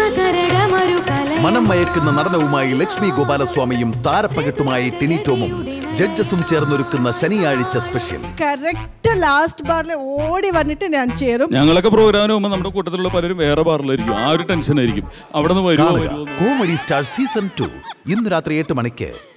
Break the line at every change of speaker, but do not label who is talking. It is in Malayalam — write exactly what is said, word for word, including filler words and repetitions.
മനം മയക്കുന്ന നടനവുമായി ലക്ഷ്മി ഗോപാലസ്വാമിയും താരപ്പകട്ടുമായി ടിനി ടോമും ജഡ്ജസും ചേർന്നൊരുക്കുന്ന ശനിയാഴ്ച സ്പെഷ്യൽ.
കറക്റ്റ് ലാസ്റ്റ് ബാറിൽ ഓടി വന്നിട്ട് ഞാൻ ചേരും.
ഞങ്ങളൊക്കെ പ്രോഗ്രാമിന് പോകുമ്പോൾ നമ്മുടെ കൂട്ടത്തിലുള്ള പലരും വേറെ ബാറിലായിരിക്കും. ആ ഒരു ടെൻഷൻ ആയിരിക്കും. അവിടെ നിന്ന്
കോമഡി സ്റ്റാർ സീസൺ ടു ഇന്ന് രാത്രി എട്ട് മണിക്ക്.